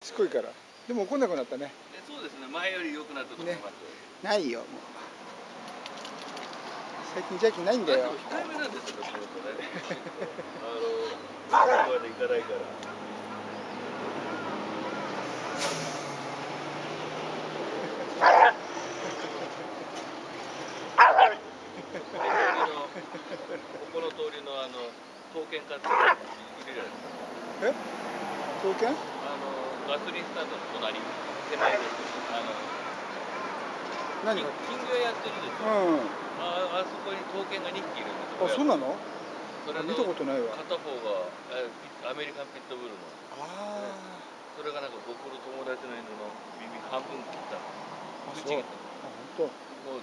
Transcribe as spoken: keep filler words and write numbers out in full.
しつこいから。でも怒んなくなったね。 そうですね、前より良くなったと思います。 ないよ、もう。最近邪気ないんだよ。 控えめなんですよ、この子ね。あの、ここまで行かないから。ここの通りのあの刀剣家っているじゃないですか。 え？刀剣？ あのガソリンスタンドの隣、手前です。あの何が？金魚屋やってるでしょ。うん。ああそこに刀剣がにひきいるんですよ。 あ、そうなの？ それ見たことないわ。 片方がアメリカンピットブルの。 ああ。 それがなんか僕の友達の犬の耳半分切ったの。 あ、そう。あ、本当。